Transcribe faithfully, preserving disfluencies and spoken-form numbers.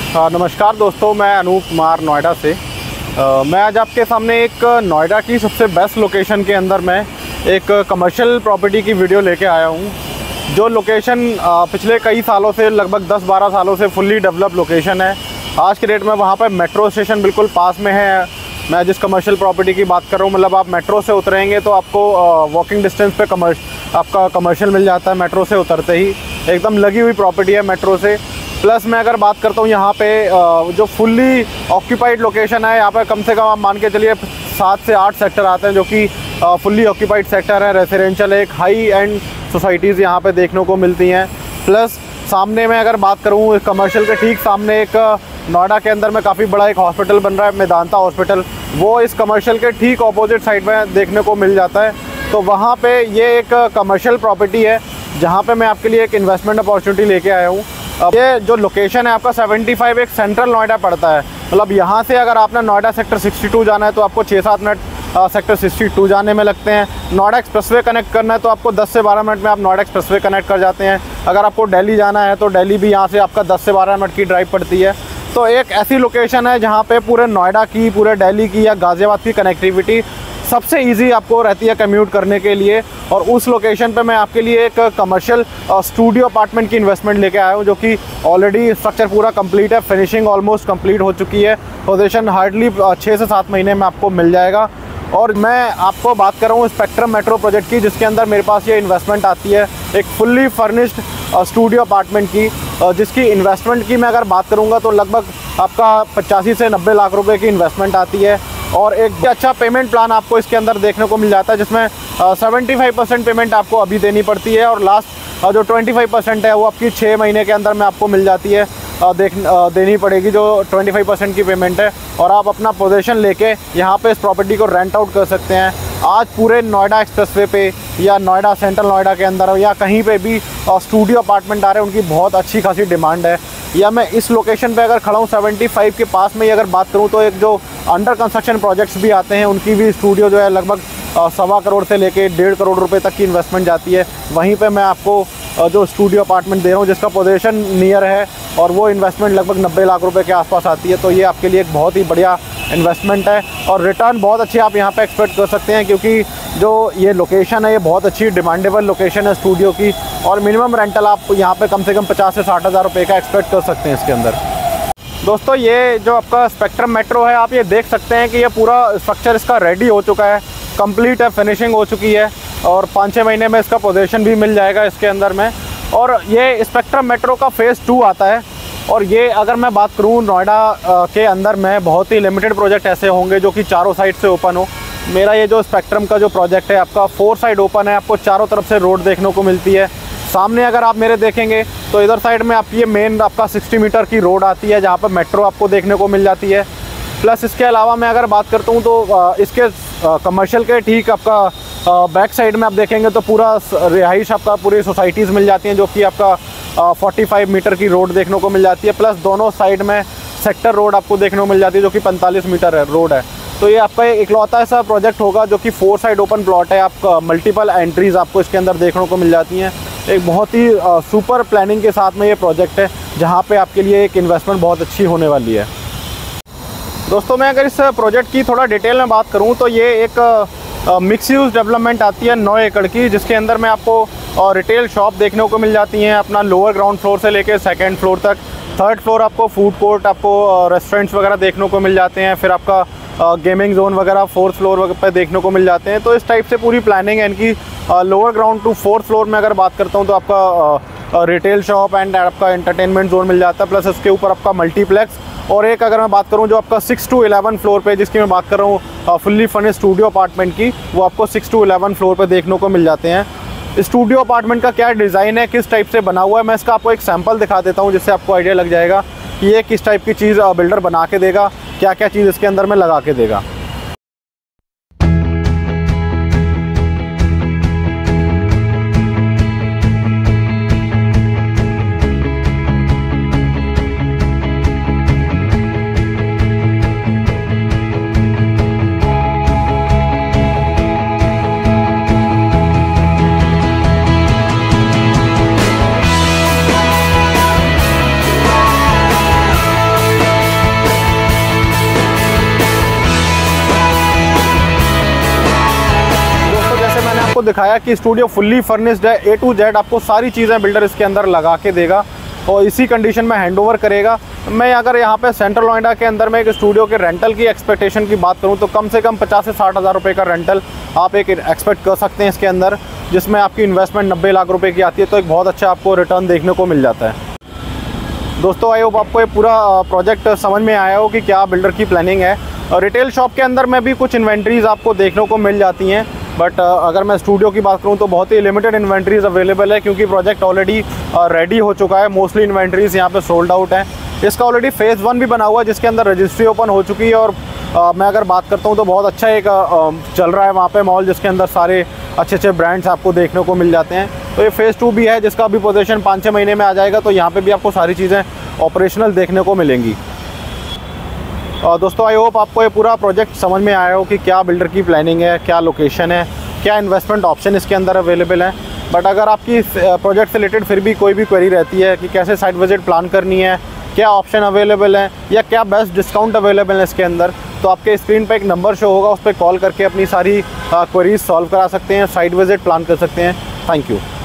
हाँ, नमस्कार दोस्तों, मैं अनूप कुमार नोएडा से। आ, मैं आज आपके सामने एक नोएडा की सबसे बेस्ट लोकेशन के अंदर मैं एक कमर्शियल प्रॉपर्टी की वीडियो लेके आया हूँ। जो लोकेशन पिछले कई सालों से, लगभग दस बारह सालों से फुल्ली डेवलप लोकेशन है। आज के डेट में वहाँ पर मेट्रो स्टेशन बिल्कुल पास में है। मैं जिस कमर्शियल प्रॉपर्टी की बात कर रहा हूँ, मतलब आप मेट्रो से उतरेंगे तो आपको वॉकिंग डिस्टेंस पे कमर्श आपका कमर्शियल मिल जाता है। मेट्रो से उतरते ही एकदम लगी हुई प्रॉपर्टी है मेट्रो से। प्लस मैं अगर बात करता हूँ यहाँ पे जो फुल्ली ऑक्यूपाइड लोकेशन है, यहाँ पे कम से कम आप मान के चलिए सात से आठ सेक्टर आते हैं जो कि फुल्ली ऑक्यूपाइड सेक्टर है, रेसिडेंशियल है। एक हाई एंड सोसाइटीज़ यहाँ पे देखने को मिलती हैं। प्लस सामने में अगर बात करूँ कमर्शियल के ठीक सामने एक नोएडा के अंदर में काफ़ी बड़ा एक हॉस्पिटल बन रहा है, मेदांता हॉस्पिटल। वो इस कमर्शियल के ठीक ऑपोजिट साइड में देखने को मिल जाता है। तो वहाँ पे ये एक कमर्शियल प्रॉपर्टी है जहाँ पे मैं आपके लिए एक इन्वेस्टमेंट अपॉर्चुनिटी लेके आया हूँ। अब ये जो लोकेशन है आपका पचहत्तर एक सेंट्रल नोएडा पड़ता है। मतलब यहाँ से अगर आपने नोएडा सेक्टर बासठ जाना है तो आपको छः सात मिनट सेक्टर बासठ जाने में लगते हैं। नोएडा एक्सप्रेसवे कनेक्ट करना है तो आपको दस से बारह मिनट में आप नोएडा एक्सप्रेसवे कनेक्ट कर जाते हैं। अगर आपको दिल्ली जाना है तो दिल्ली भी यहाँ से आपका दस से बारह मिनट की ड्राइव पड़ती है। तो एक ऐसी लोकेशन है जहाँ पे पूरे नोएडा की, पूरे दिल्ली की या गाज़ियाबाद की कनेक्टिविटी सबसे इजी आपको रहती है कम्यूट करने के लिए। और उस लोकेशन पे मैं आपके लिए एक कमर्शियल स्टूडियो अपार्टमेंट की इन्वेस्टमेंट लेके आया हूँ, जो कि ऑलरेडी स्ट्रक्चर पूरा कंप्लीट है, फिनिशिंग ऑलमोस्ट कंप्लीट हो चुकी है। पोजीशन हार्डली छः से सात महीने में आपको मिल जाएगा। और मैं आपको बात कर रहा हूँ स्पेक्ट्रम मेट्रो प्रोजेक्ट की, जिसके अंदर मेरे पास ये इन्वेस्टमेंट आती है एक फुल्ली फर्निश्ड स्टूडियो अपार्टमेंट की, जिसकी इन्वेस्टमेंट की मैं अगर बात करूँगा तो लगभग आपका पचासी से नब्बे लाख रुपए की इन्वेस्टमेंट आती है। और एक अच्छा पेमेंट प्लान आपको इसके अंदर देखने को मिल जाता है, जिसमें सेवेंटी फाइव परसेंट पेमेंट आपको अभी देनी पड़ती है और लास्ट जो ट्वेंटी फाइव परसेंट है वो आपकी छः महीने के अंदर में आपको मिल जाती है। देख देनी पड़ेगी जो पच्चीस परसेंट की पेमेंट है। और आप अपना पोजीशन लेके यहाँ पे इस प्रॉपर्टी को रेंट आउट कर सकते हैं। आज पूरे नोएडा एक्सप्रेसवे पे या नोएडा सेंट्रल नोएडा के अंदर या कहीं पे भी स्टूडियो अपार्टमेंट आ रहे हैं, उनकी बहुत अच्छी खासी डिमांड है। या मैं इस लोकेशन पे अगर खड़ा हूँ पचहत्तर के पास में ही अगर बात करूँ तो एक जो अंडर कंस्ट्रक्शन प्रोजेक्ट्स भी आते हैं, उनकी भी स्टूडियो जो है लगभग सवा करोड़ से लेके डेढ़ करोड़ रुपए तक की इन्वेस्टमेंट जाती है। वहीं पे मैं आपको जो स्टूडियो अपार्टमेंट दे रहा हूँ जिसका पोजीशन नियर है, और वो इन्वेस्टमेंट लगभग नब्बे लाख रुपए के आसपास आती है। तो ये आपके लिए एक बहुत ही बढ़िया इन्वेस्टमेंट है और रिटर्न बहुत अच्छी आप यहाँ पे एक्सपेक्ट कर सकते हैं, क्योंकि जो ये लोकेशन है ये बहुत अच्छी डिमांडेबल लोकेशन है स्टूडियो की। और मिनिमम रेंटल आप यहाँ पे कम से कम पचास से साठ हज़ार रुपये का एक्सपेक्ट कर सकते हैं इसके अंदर। दोस्तों, ये जो आपका स्पेक्ट्रम मेट्रो है, आप ये देख सकते हैं कि ये पूरा स्ट्रक्चर इसका रेडी हो चुका है, कंप्लीट है, फिनिशिंग हो चुकी है और पाँच छः महीने में इसका पोजीशन भी मिल जाएगा इसके अंदर में। और ये स्पेक्ट्रम मेट्रो का फ़ेज़ टू आता है। और ये अगर मैं बात करूँ नोएडा के अंदर में बहुत ही लिमिटेड प्रोजेक्ट ऐसे होंगे जो कि चारों साइड से ओपन हो। मेरा ये जो स्पेक्ट्रम का जो प्रोजेक्ट है आपका फोर साइड ओपन है, आपको चारों तरफ से रोड देखने को मिलती है। सामने अगर आप मेरे देखेंगे तो इधर साइड में आप ये मेन आपका साठ मीटर की रोड आती है जहाँ पर मेट्रो आपको देखने को मिल जाती है। प्लस इसके अलावा मैं अगर बात करता हूँ तो इसके कमर्शियल के ठीक आपका बैक साइड में आप देखेंगे तो पूरा रिहाइश आपका पूरी सोसाइटीज़ मिल जाती हैं, जो कि आपका पैंतालीस मीटर की रोड देखने को मिल जाती है। प्लस दोनों साइड में सेक्टर रोड आपको देखने को मिल जाती है जो कि पैंतालीस मीटर है रोड है। तो ये आपका इकलौता ऐसा प्रोजेक्ट होगा जो कि फोर साइड ओपन प्लॉट है। आपका मल्टीपल एंट्रीज़ आपको इसके अंदर देखने को मिल जाती हैं। एक बहुत ही सुपर प्लानिंग के साथ में ये प्रोजेक्ट है जहाँ पे आपके लिए एक इन्वेस्टमेंट बहुत अच्छी होने वाली है। दोस्तों, मैं अगर इस प्रोजेक्ट की थोड़ा डिटेल में बात करूँ तो ये एक मिक्स यूज़ डेवलपमेंट आती है नौ एकड़ की, जिसके अंदर में आपको रिटेल शॉप देखने को मिल जाती हैं अपना लोअर ग्राउंड फ्लोर से लेके सेकंड फ्लोर तक। थर्ड फ्लोर आपको फूड कोर्ट, आपको रेस्टोरेंट्स वगैरह देखने को मिल जाते हैं। फिर आपका गेमिंग जोन वगैरह फोर्थ फ्लोर पे देखने को मिल जाते हैं। तो इस टाइप से पूरी प्लानिंग है इनकी। Lower ground to fourth floor में अगर बात करता हूँ तो आपका रिटेल शॉप एंड आपका एंटरटेनमेंट जोन मिल जाता है। प्लस उसके ऊपर आपका मल्टीप्लेक्स। और एक अगर मैं बात करूं जो आपका सिक्स टू इलेवन फ्लोर पे, जिसकी मैं बात कर रहा हूँ फुल्ली फर्निश्ड स्टूडियो अपार्टमेंट की, वो आपको सिक्स टू इलेवन फ्लोर पे देखने को मिल जाते हैं। स्टूडियो अपार्टमेंट का क्या डिज़ाइन है, किस टाइप से बना हुआ है, मैं इसका आपको एक सैंपल दिखा देता हूँ जिससे आपको आइडिया लग जाएगा कि ये किस टाइप की चीज़ बिल्डर बना के देगा, क्या क्या चीज़ इसके अंदर में लगा के देगा। दिखाया कि स्टूडियो फुल्ली फर्निश्ड है, ए टू जेड आपको सारी चीज़ें बिल्डर इसके अंदर लगा के देगा और इसी कंडीशन में हैंडओवर करेगा। मैं अगर यहाँ पे सेंट्रल नोएडा के अंदर में एक स्टूडियो के रेंटल की एक्सपेक्टेशन की बात करूँ तो कम से कम पचास से साठ हज़ार रुपये का रेंटल आप एक एक्सपेक्ट कर सकते हैं इसके अंदर, जिसमें आपकी इन्वेस्टमेंट नब्बे लाख रुपए की आती है, तो एक बहुत अच्छा आपको रिटर्न देखने को मिल जाता है। दोस्तों आई होप आपको ये पूरा प्रोजेक्ट समझ में आया हो कि क्या बिल्डर की प्लानिंग है। और रिटेल शॉप के अंदर में भी कुछ इन्वेंट्रीज़ आपको देखने को मिल जाती हैं, बट अगर मैं स्टूडियो की बात करूं तो बहुत ही लिमिटेड इन्वेंट्रीज़ अवेलेबल है, क्योंकि प्रोजेक्ट ऑलरेडी रेडी हो चुका है। मोस्टली इन्वेंट्रीज़ यहाँ पे सोल्ड आउट है। इसका ऑलरेडी फेज़ वन भी बना हुआ है, जिसके अंदर रजिस्ट्री ओपन हो चुकी है। और आ, मैं अगर बात करता हूँ तो बहुत अच्छा एक आ, चल रहा है वहाँ पे मॉल, जिसके अंदर सारे अच्छे अच्छे ब्रांड्स आपको देखने को मिल जाते हैं। तो ये फ़ेज़ टू भी है, जिसका अभी पोजीशन पाँच छः महीने में आ जाएगा, तो यहाँ पे भी आपको सारी चीज़ें ऑपरेशनल देखने को मिलेंगी। और दोस्तों आई होप आपको ये पूरा प्रोजेक्ट समझ में आया हो कि क्या बिल्डर की प्लानिंग है, क्या लोकेशन है, क्या इन्वेस्टमेंट ऑप्शन इसके अंदर अवेलेबल है। बट अगर आपकी प्रोजेक्ट से रिलेटेड फिर भी कोई भी क्वेरी रहती है कि कैसे साइट विजिट प्लान करनी है, क्या ऑप्शन अवेलेबल है या क्या बेस्ट डिस्काउंट अवेलेबल है इसके अंदर, तो आपके स्क्रीन पे एक नंबर शो होगा, उस पर कॉल करके अपनी सारी क्वेरीज सॉल्व करा सकते हैं, साइट विजिट प्लान कर सकते हैं। Thank you.